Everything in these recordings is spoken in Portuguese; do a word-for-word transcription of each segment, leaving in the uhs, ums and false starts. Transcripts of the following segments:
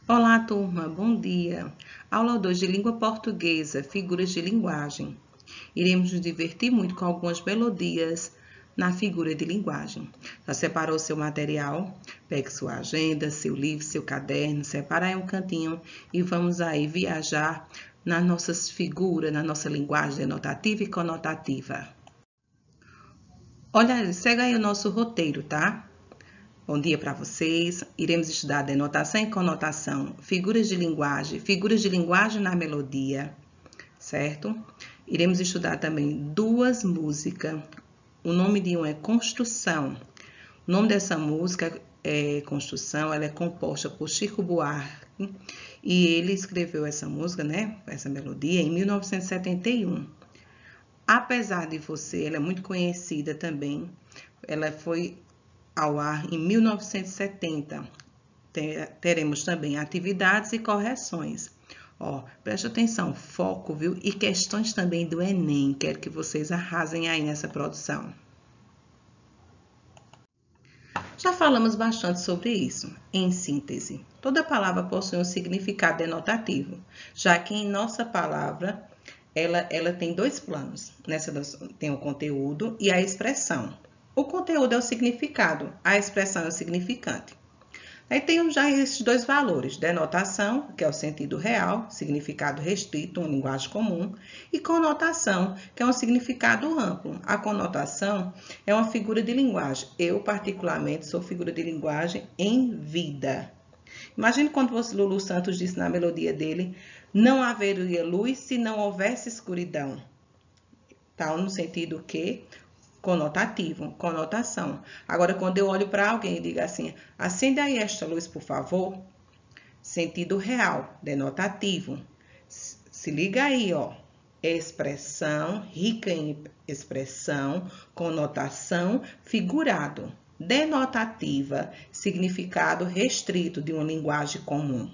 Olá, turma, bom dia. Aula dois de Língua Portuguesa, Figuras de Linguagem. Iremos nos divertir muito com algumas melodias na figura de linguagem. Já separou seu material? Pegue sua agenda, seu livro, seu caderno, separa aí um cantinho e vamos aí viajar nas nossas figuras, na nossa linguagem denotativa e conotativa. Olha, segue aí o nosso roteiro, tá? Bom dia para vocês. Iremos estudar denotação e conotação, figuras de linguagem, figuras de linguagem na melodia, certo? Iremos estudar também duas músicas. O nome de um é Construção. O nome dessa música é Construção, ela é composta por Chico Buarque e ele escreveu essa música, né, essa melodia, em mil novecentos e setenta e um. Apesar de Você, ela é muito conhecida também. Ela foi ao ar em mil novecentos e setenta. Teremos também atividades e correções. Ó, preste atenção, foco, viu? E questões também do Enem. Quero que vocês arrasem aí nessa produção. Já falamos bastante sobre isso. Em síntese, toda palavra possui um significado denotativo, já que em nossa palavra ela, ela tem dois planos. Nessa tem o conteúdo e a expressão. O conteúdo é o significado, a expressão é o significante. Aí temos já esses dois valores, denotação, que é o sentido real, significado restrito, uma linguagem comum, e conotação, que é um significado amplo. A conotação é uma figura de linguagem. Eu, particularmente, sou figura de linguagem em vida. Imagine quando você, Lulu Santos disse na melodia dele, não haveria luz se não houvesse escuridão. Tá no sentido que conotativo, conotação. Agora, quando eu olho para alguém e digo assim, acenda aí esta luz, por favor, sentido real, denotativo. Se liga aí, ó, expressão, rica em expressão, conotação, figurado. Denotativa, significado restrito de uma linguagem comum.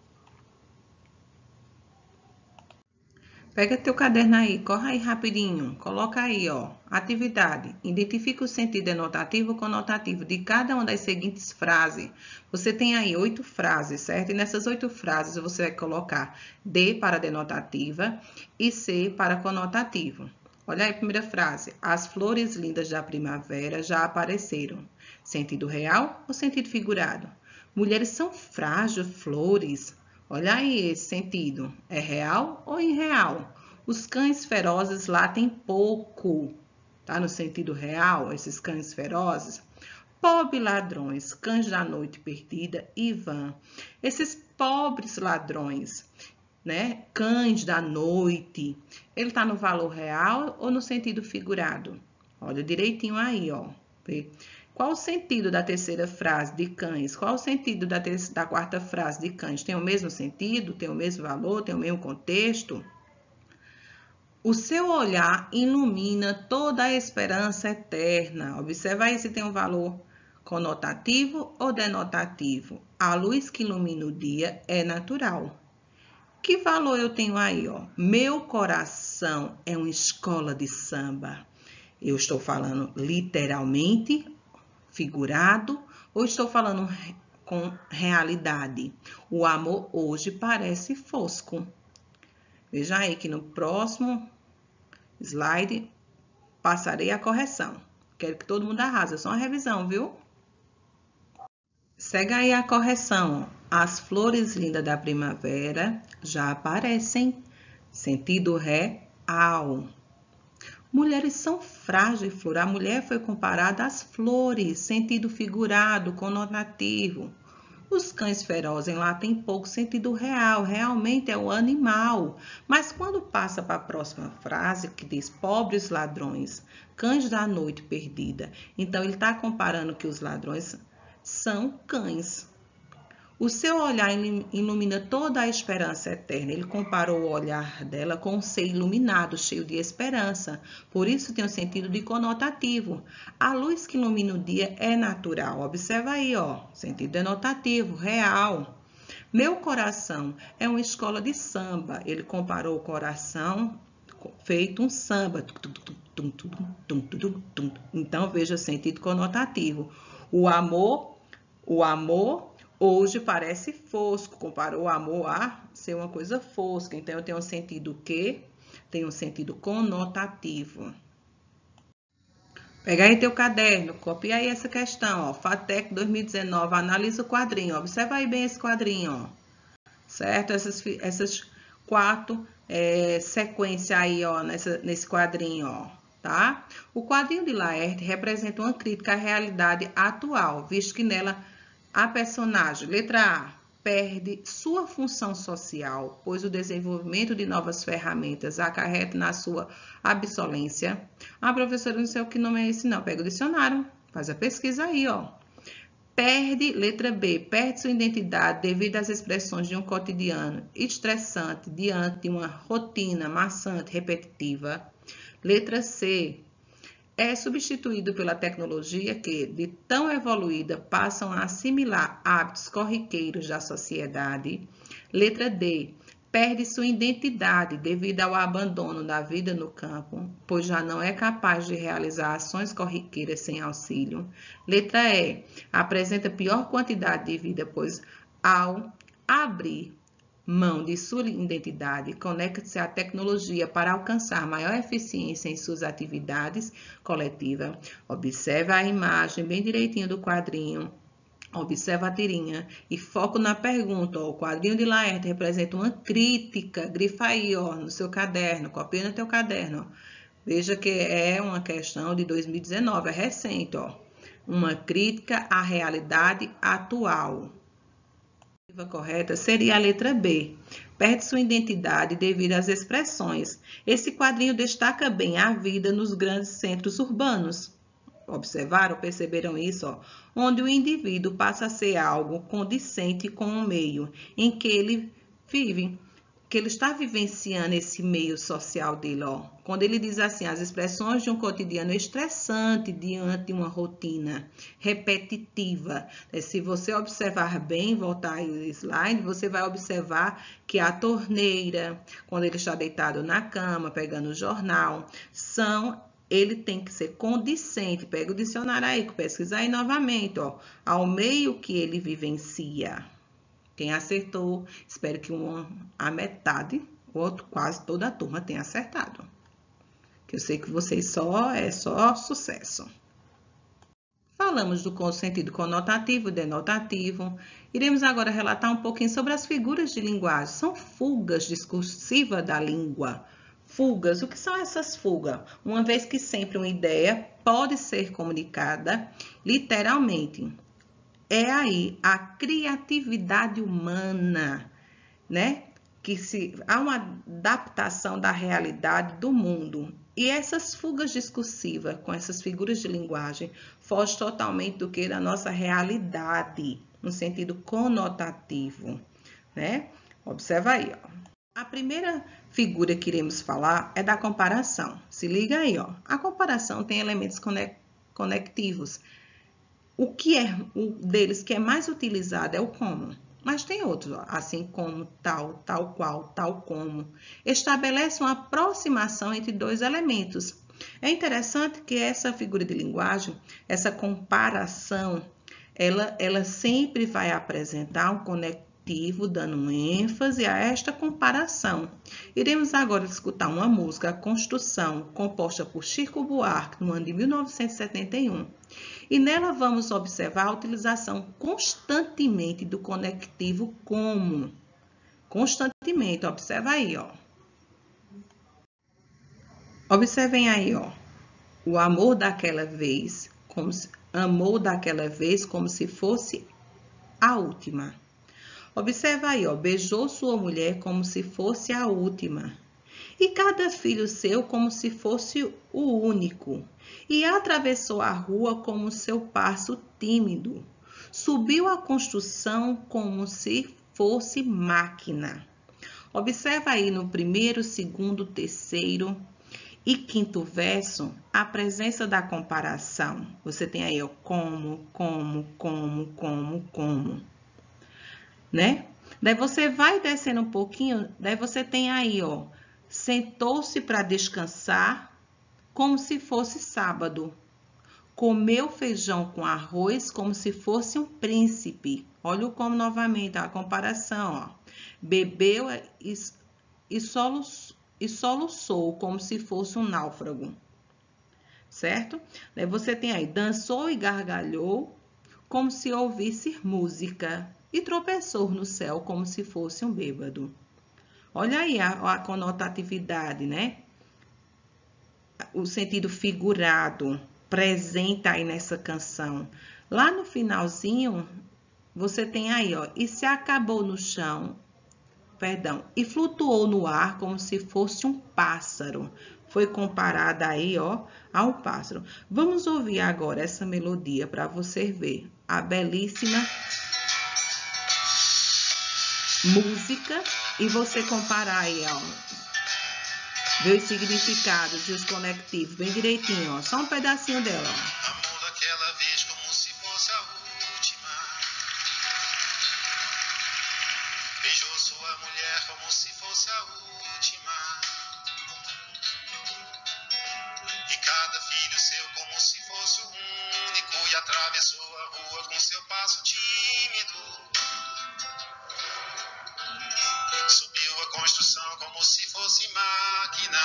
Pega teu caderno aí, corre aí rapidinho, coloca aí, ó, atividade. Identifica o sentido denotativo ou conotativo de cada uma das seguintes frases. Você tem aí oito frases, certo? E nessas oito frases você vai colocar D para denotativa e C para conotativo. Olha aí a primeira frase. As flores lindas da primavera já apareceram. Sentido real ou sentido figurado? Mulheres são frágeis, flores. Olha aí esse sentido. É real ou irreal? Os cães ferozes latem pouco. Tá no sentido real, esses cães ferozes? Pobre ladrões, cães da noite perdida e vã. Esses pobres ladrões, né? Cães da noite. Ele tá no valor real ou no sentido figurado? Olha direitinho aí, ó. Vê? Qual o sentido da terceira frase de cães? Qual o sentido da, da quarta frase de cães? Tem o mesmo sentido? Tem o mesmo valor? Tem o mesmo contexto? O seu olhar ilumina toda a esperança eterna. Observa aí se tem um valor conotativo ou denotativo. A luz que ilumina o dia é natural. Que valor eu tenho aí, ó? Meu coração é uma escola de samba. Eu estou falando literalmente, figurado, ou estou falando com realidade? O amor hoje parece fosco. Veja aí que no próximo slide passarei a correção. Quero que todo mundo arrase, é só uma revisão, viu? Segue aí a correção. As flores lindas da primavera já aparecem. Sentido real. Mulheres são frágeis, flor. A mulher foi comparada às flores, sentido figurado, conotativo. Os cães ferozes lá tem pouco sentido real, realmente é o animal. Mas quando passa para a próxima frase, que diz pobres ladrões, cães da noite perdida, então ele está comparando que os ladrões são cães. O seu olhar ilumina toda a esperança eterna. Ele comparou o olhar dela com um ser iluminado, cheio de esperança. Por isso tem um sentido de conotativo. A luz que ilumina o dia é natural. Observa aí, ó, sentido denotativo, real. Meu coração é uma escola de samba. Ele comparou o coração feito um samba. Então, veja o sentido conotativo. O amor, o amor... Hoje parece fosco, comparou o amor a ser uma coisa fosca. Então, eu tenho um sentido o quê? Tem um sentido conotativo. Pega aí teu caderno, copia aí essa questão, ó. FATEC dois mil e dezenove, analisa o quadrinho, observa aí bem esse quadrinho, ó. Certo? Essas, essas quatro é, sequências aí, ó, nessa, nesse quadrinho, ó, tá? O quadrinho de Laerte representa uma crítica à realidade atual, visto que nela a personagem, letra A, perde sua função social, pois o desenvolvimento de novas ferramentas acarreta na sua obsolência. Ah, professora, não sei o que nome é esse não. Pega o dicionário, faz a pesquisa aí, ó. Perde, letra B, perde sua identidade devido às expressões de um cotidiano estressante diante de uma rotina maçante, repetitiva. Letra C, é substituído pela tecnologia que, de tão evoluída, passam a assimilar hábitos corriqueiros da sociedade. Letra D, perde sua identidade devido ao abandono da vida no campo, pois já não é capaz de realizar ações corriqueiras sem auxílio. Letra E, apresenta pior quantidade de vida, pois ao abrir mão de sua identidade, conecta-se à tecnologia para alcançar maior eficiência em suas atividades coletivas. Observa a imagem bem direitinho do quadrinho. Observa a tirinha e foco na pergunta. Ó, o quadrinho de Laerte representa uma crítica. Grifa aí, ó, no seu caderno. Copia no teu caderno. Ó. Veja que é uma questão de dois mil e dezenove, é recente. Ó. Uma crítica à realidade atual. A correta seria a letra B. Perde sua identidade devido às expressões. Esse quadrinho destaca bem a vida nos grandes centros urbanos. Observaram, perceberam isso? Ó? Onde o indivíduo passa a ser algo condizente com o meio em que ele vive, que ele está vivenciando esse meio social dele. Ó. Quando ele diz assim, as expressões de um cotidiano estressante diante de uma rotina repetitiva. Se você observar bem, voltar aí o slide, você vai observar que a torneira, quando ele está deitado na cama, pegando o jornal, são... ele tem que ser condizente. Pega o dicionário aí, pesquisa aí novamente, ó, ao meio que ele vivencia. Quem acertou, espero que uma, a metade, o outro, quase toda a turma tenha acertado. Que eu sei que vocês só, é só sucesso. Falamos do sentido conotativo e denotativo. Iremos agora relatar um pouquinho sobre as figuras de linguagem. São fugas discursivas da língua. Fugas, o que são essas fugas? Uma vez que sempre uma ideia pode ser comunicada literalmente. É aí a criatividade humana, né? Que se, há uma adaptação da realidade do mundo. E essas fugas discursivas, com essas figuras de linguagem, fogem totalmente do que da nossa realidade, no sentido conotativo, né? Observa aí, ó. A primeira figura que iremos falar é da comparação. Se liga aí, ó. A comparação tem elementos conectivos. O que é o deles que é mais utilizado é o como, mas tem outros, ó, assim como, tal, tal qual, tal como. Estabelece uma aproximação entre dois elementos. É interessante que essa figura de linguagem, essa comparação, ela, ela sempre vai apresentar um conectivo, dando um ênfase a esta comparação. Iremos agora escutar uma música, Construção, composta por Chico Buarque, no ano de mil novecentos e setenta e um. E nela vamos observar a utilização constantemente do conectivo como. Constantemente, observa aí, ó. Observem aí, ó. O amor daquela vez, como se, amou daquela vez como se fosse a última. Observa aí, ó. Beijou sua mulher como se fosse a última. E cada filho seu como se fosse o único. E atravessou a rua como seu passo tímido. Subiu a construção como se fosse máquina. Observa aí no primeiro, segundo, terceiro e quinto verso a presença da comparação. Você tem aí, ó, como, como, como, como, como, né? Daí você vai descendo um pouquinho, daí você tem aí, ó, sentou-se para descansar como se fosse sábado. Comeu feijão com arroz como se fosse um príncipe. Olha o como novamente, a comparação, ó. Bebeu e, e, soluçou, e soluçou como se fosse um náufrago. Certo? Daí você tem aí, dançou e gargalhou como se ouvisse música e tropeçou no céu como se fosse um bêbado. Olha aí a, a conotatividade, né? O sentido figurado presente aí nessa canção. Lá no finalzinho, você tem aí, ó, e se acabou no chão, perdão, e flutuou no ar como se fosse um pássaro. Foi comparada aí, ó, a um pássaro. Vamos ouvir agora essa melodia para você ver a belíssima música e você comparar aí, ó. Ver os significados e os conectivos bem direitinho, ó. Só um pedacinho dela, ó. Amor daquela vez como se fosse a última. Beijou sua mulher como se fosse a última. E cada filho seu como se fosse o único. E atravessou a rua com seu passo tímido. Subiu a construção como se fosse máquina.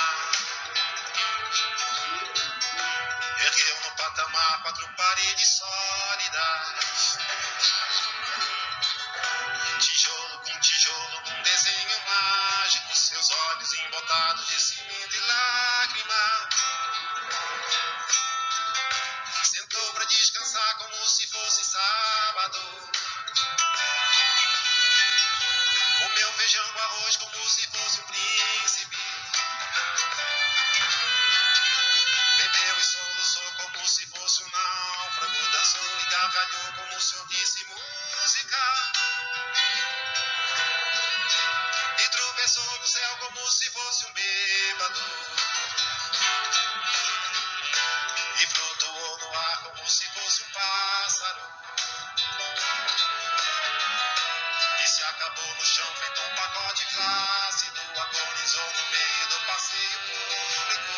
Ergueu no patamar quatro paredes sólidas. Tijolo com tijolo num desenho mágico. Seus olhos embotados de cimento e lágrima. Sentou pra descansar como se fosse sábado. Comeu feijão com arroz como se fosse um príncipe. Bebeu e soluçou como se fosse um náufrago. Dançou e gargalhou como se ouvisse música. E tropeçou no céu como se fosse um bêbado. E flutuou no ar como se fosse um pássaro. E se acabou no chão feito um pacote flácido. Agonizou no meio do passeio público.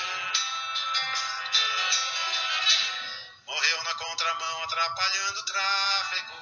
Morreu na contramão atrapalhando o tráfego.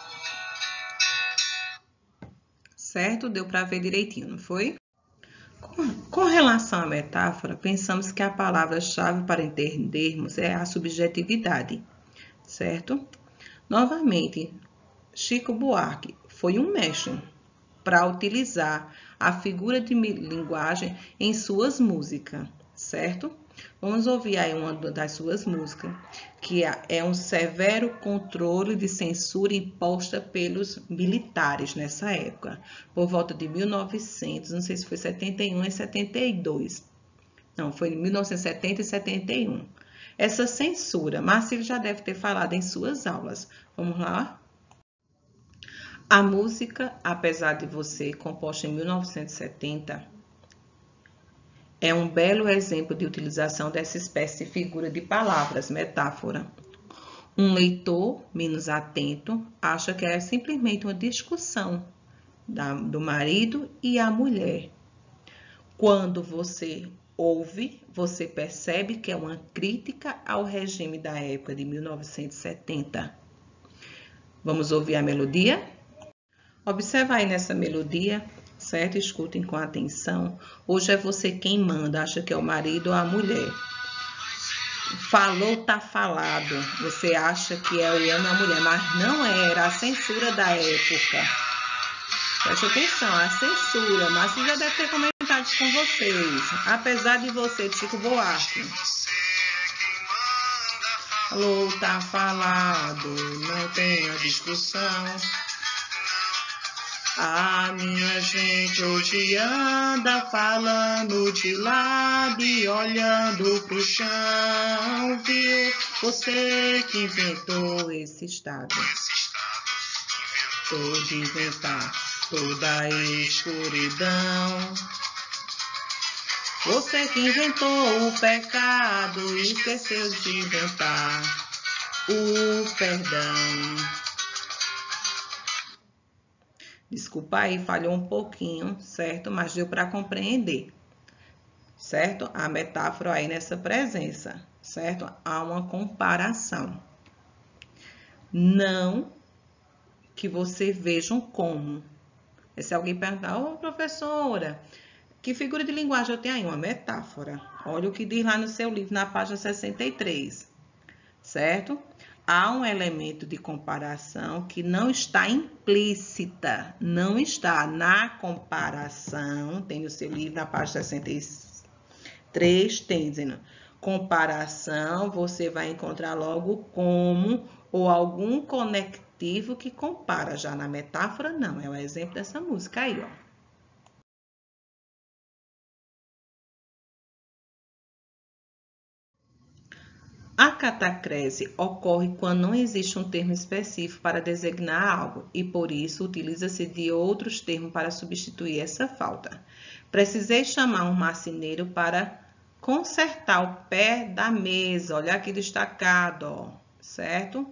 Certo? Deu para ver direitinho, não foi? Com, com relação à metáfora, pensamos que a palavra-chave para entendermos é a subjetividade, certo? Novamente, Chico Buarque foi um mestre para utilizar a figura de linguagem em suas músicas, certo? Vamos ouvir aí uma das suas músicas, que é um severo controle de censura imposta pelos militares nessa época, por volta de mil e novecentos, não sei se foi setenta e um e setenta e dois. Não, foi em mil novecentos e setenta e setenta e um. Essa censura, Marcelo já deve ter falado em suas aulas. Vamos lá? A música, apesar de você, composta em mil novecentos e setenta, é um belo exemplo de utilização dessa espécie de figura de palavras, metáfora. Um leitor menos atento acha que é simplesmente uma discussão da, do marido e a mulher. Quando você ouve, você percebe que é uma crítica ao regime da época de mil novecentos e setenta. Vamos ouvir a melodia? Observa aí nessa melodia, certo? Escutem com atenção. Hoje é você quem manda, acha que é o marido ou a mulher. Falou, tá falado. Você acha que é o homem ou a mulher, mas não era a censura da época. Preste atenção, a censura. Mas já deve ter comentado isso com vocês. Apesar de você, Chico Buarque. Falou, tá falado, não tenha discussão. A minha gente hoje anda falando de lado e olhando pro chão, viu? Você que inventou esse estado, inventou de inventar toda a escuridão. Você que inventou o pecado e esqueceu de inventar o perdão. Desculpa aí, falhou um pouquinho, certo? Mas deu para compreender, certo? A metáfora aí nessa presença, certo? Há uma comparação. não que você veja um como. E se alguém perguntar, ô professora, que figura de linguagem eu tenho aí? Uma metáfora. Olha o que diz lá no seu livro, na página sessenta e três, certo? Há um elemento de comparação que não está implícita, não está na comparação, tem no seu livro, na página sessenta e três, tem dizendo, comparação, você vai encontrar logo como ou algum conectivo que compara. Já na metáfora, não. É o exemplo dessa música aí, ó. A catacrese ocorre quando não existe um termo específico para designar algo e, por isso, utiliza-se de outros termos para substituir essa falta. Precisei chamar um marceneiro para consertar o pé da mesa. Olha aqui destacado, ó, certo?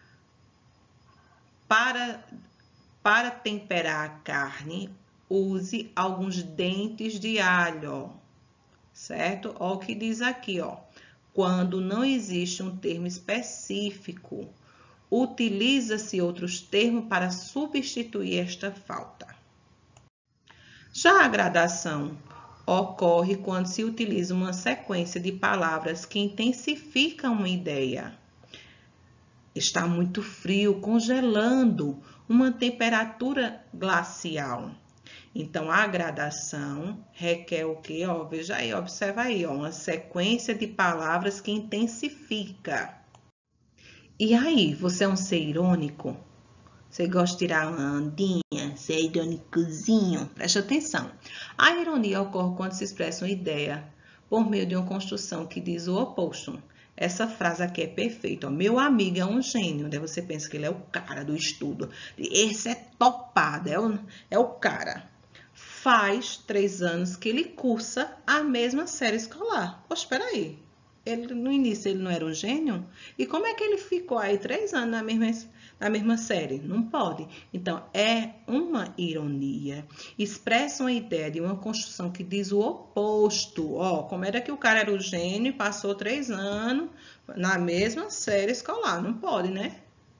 Para, para temperar a carne, use alguns dentes de alho, ó, certo? Olha o que diz aqui, ó. Quando não existe um termo específico, utiliza-se outros termos para substituir esta falta. Já a gradação ocorre quando se utiliza uma sequência de palavras que intensificam uma ideia. Está muito frio, congelando, uma temperatura glacial. Então, a gradação requer o quê? Ó, veja aí, observa aí, ó, uma sequência de palavras que intensifica. E aí, você é um ser irônico? Você gosta de tirar uma ondinha? Ser irônicozinho? Preste atenção. A ironia ocorre quando se expressa uma ideia por meio de uma construção que diz o oposto. Essa frase aqui é perfeita. Ó. Meu amigo é um gênio. Daí você pensa que ele é o cara do estudo. Esse é topado, é o, é o cara. Faz três anos que ele cursa a mesma série escolar. Poxa, espera aí. Ele, no início ele não era um gênio? E como é que ele ficou aí três anos na mesma, na mesma série? Não pode. Então, é uma ironia. Expressa uma ideia de uma construção que diz o oposto. Ó, como era que o cara era o gênio e passou três anos na mesma série escolar? Não pode, né?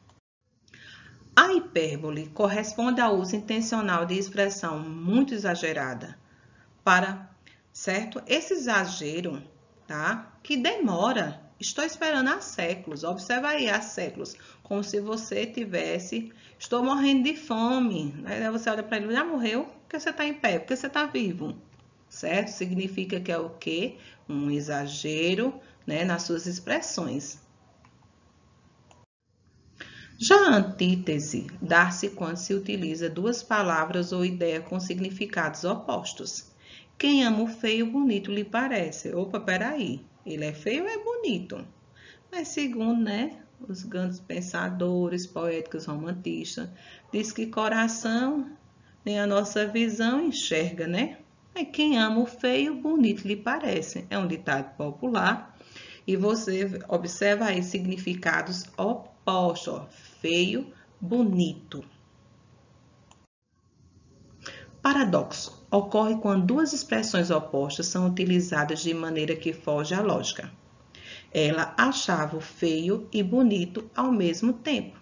A hipérbole corresponde ao uso intencional de expressão muito exagerada para, certo? Esse exagero, tá? Que demora. Estou esperando há séculos. Observa aí, há séculos. Como se você tivesse... Estou morrendo de fome. Aí você olha para ele, já morreu? Porque você está em pé? Porque você está vivo. Certo? Significa que é o quê? Um exagero, né, nas suas expressões. Já a antítese dá-se quando se utiliza duas palavras ou ideia com significados opostos. Quem ama o feio, bonito lhe parece. Opa, peraí, ele é feio ou é bonito? Mas segundo, né, os grandes pensadores, poéticos, romantistas, diz que coração, nem a nossa visão enxerga, né? Mas quem ama o feio, bonito lhe parece. É um ditado popular. E você observa aí significados opostos, ó, feio, bonito. Paradoxo ocorre quando duas expressões opostas são utilizadas de maneira que foge à lógica. Ela achava o feio e bonito ao mesmo tempo.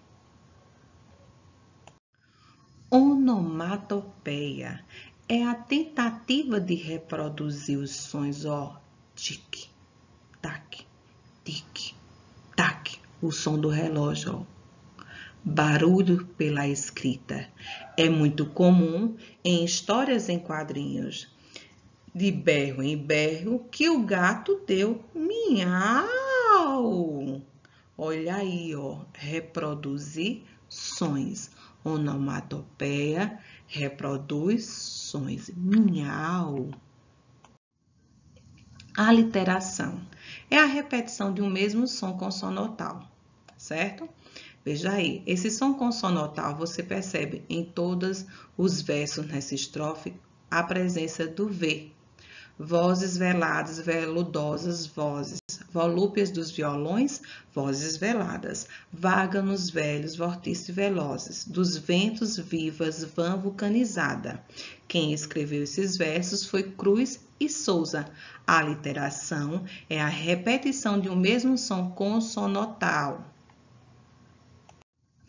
Onomatopeia é a tentativa de reproduzir os sons, ó, tic, tac, tic, tac, o som do relógio, ó. Barulho pela escrita. É muito comum em histórias em quadrinhos, de berro em berro, que o gato deu miau. Olha aí, ó, reproduzir sons. Onomatopeia reproduz sons. Miau. Aliteração é a repetição de um mesmo som consonatal, certo? Veja aí, esse som consonatal você percebe em todos os versos nessa estrofe a presença do V. Vozes veladas, veludosas, vozes. Volúpias dos violões, vozes veladas. Vaga nos velhos, vortices velozes. Dos ventos vivas, vã vulcanizada. Quem escreveu esses versos foi Cruz e Souza. A aliteração é a repetição de um mesmo som consonatal.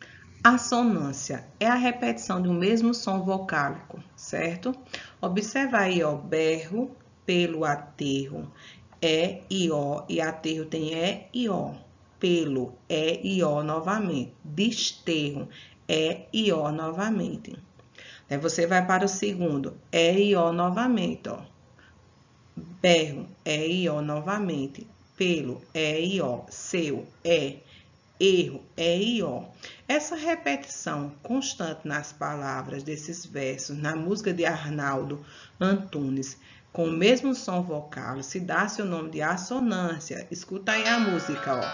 Assonância é a repetição de um mesmo som vocálico, certo? Observa aí, ó, berro pelo aterro, é e ó, e aterro tem é e ó. Pelo, é e ó novamente. Desterro, é e ó novamente. Aí você vai para o segundo, é e ó novamente, ó. Berro, é e ó novamente. Pelo, é e ó. Seu, é. Erro, é e ó. Essa repetição constante nas palavras desses versos, na música de Arnaldo Antunes, com o mesmo som vocal, se dá seu nome de assonância. Escuta aí a música, ó.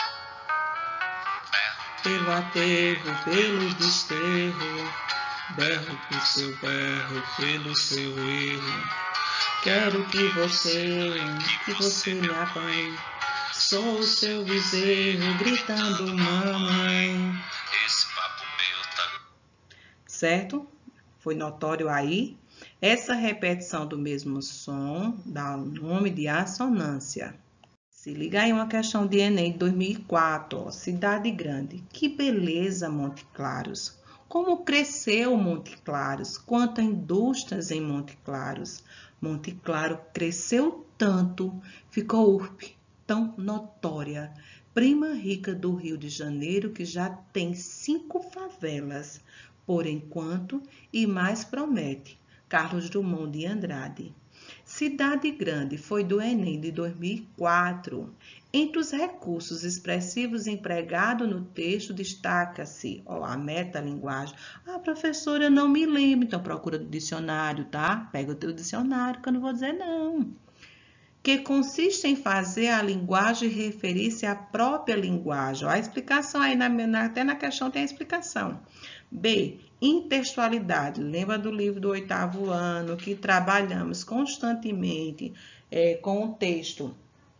Pelo aterro, pelo desterro, berro por seu berro, pelo seu erro. Quero que você, que você me apanhe. Sou o seu bezerro gritando mamãe. Esse papo meu tá... Certo? Foi notório aí? Essa repetição do mesmo som dá o nome de assonância. Se liga aí uma questão de Enem de dois mil e quatro, ó. Cidade Grande. Que beleza, Monte Claros. Como cresceu Monte Claros? Quantas indústrias em Monte Claros? Monte Claro cresceu tanto, ficou urbe, tão notória, prima rica do Rio de Janeiro, que já tem cinco favelas, por enquanto, e mais promete. Carlos Drummond de Andrade. Cidade Grande foi do Enem de dois mil e quatro. Entre os recursos expressivos empregados no texto, destaca-se a metalinguagem. Ah, professora, eu não me lembro. Então, procura no dicionário, tá? Pega o teu dicionário, que eu não vou dizer não. Que consiste em fazer a linguagem referir-se à própria linguagem. Ó, a explicação aí, na, na, até na questão tem a explicação. B. Intertextualidade. Lembra do livro do oitavo ano, que trabalhamos constantemente é, com o texto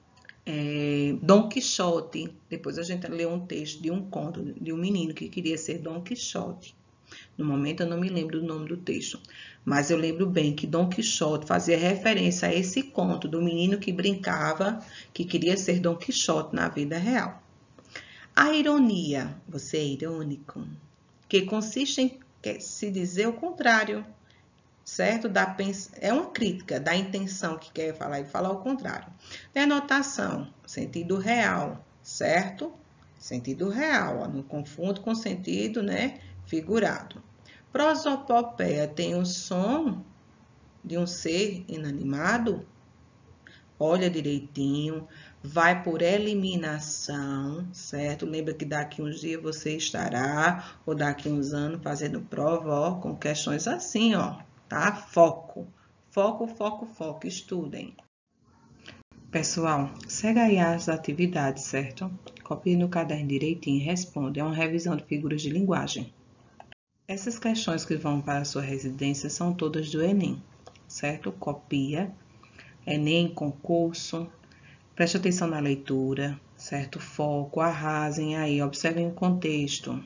é, Dom Quixote. Depois a gente leu um texto de um conto de um menino que queria ser Dom Quixote. No momento eu não me lembro do nome do texto, mas eu lembro bem que Dom Quixote fazia referência a esse conto do menino que brincava, que queria ser Dom Quixote na vida real. A ironia, você é irônico, que consiste em se dizer o contrário, certo? Da, é uma crítica da intenção que quer falar e falar o contrário. Denotação, sentido real, certo? Sentido real, ó, não confundo com sentido, né, figurado. Prosopopeia tem o som de um ser inanimado? Olha direitinho, vai por eliminação, certo? Lembra que daqui uns dias você estará, ou daqui uns anos, fazendo prova, ó, com questões assim, ó, tá? Foco, foco, foco, foco, estudem. Pessoal, segue aí as atividades, certo? Copie no caderno direitinho e responde. É uma revisão de figuras de linguagem. Essas questões que vão para a sua residência são todas do Enem, certo? Copia, Enem, concurso, preste atenção na leitura, certo? Foco, arrasem aí, observem o contexto.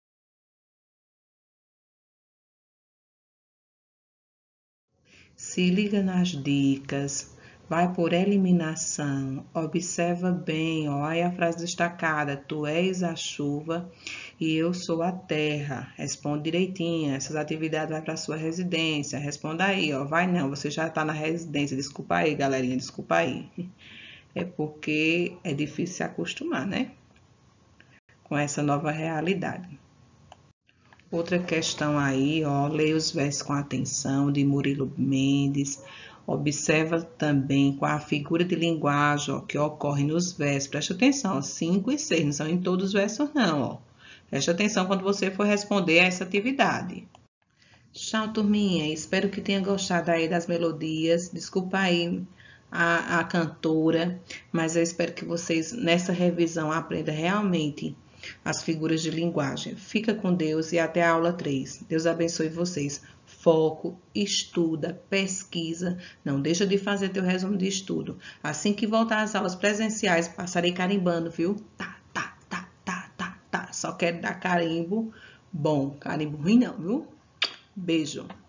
Se liga nas dicas. Vai por eliminação, observa bem, ó, aí a frase destacada, tu és a chuva e eu sou a terra. Responde direitinho, essas atividades vai para a sua residência, responda aí, ó, vai não, você já está na residência, desculpa aí, galerinha, desculpa aí. É porque é difícil se acostumar, né, com essa nova realidade. Outra questão aí, ó, leia os versos com atenção, de Murilo Mendes. Observa também com a figura de linguagem, ó, que ocorre nos versos. Preste atenção, cinco e seis, não são em todos os versos não, ó. Preste atenção quando você for responder a essa atividade. Tchau, turminha. Espero que tenha gostado aí das melodias. Desculpa aí a, a cantora, mas eu espero que vocês, nessa revisão, aprendam realmente as figuras de linguagem. Fica com Deus e até a aula três. Deus abençoe vocês. Foco, estuda, pesquisa, não deixa de fazer teu resumo de estudo. Assim que voltar às aulas presenciais, passarei carimbando, viu? Tá, tá, tá, tá, tá, tá. Só quero dar carimbo bom, carimbo ruim não, viu? Beijo.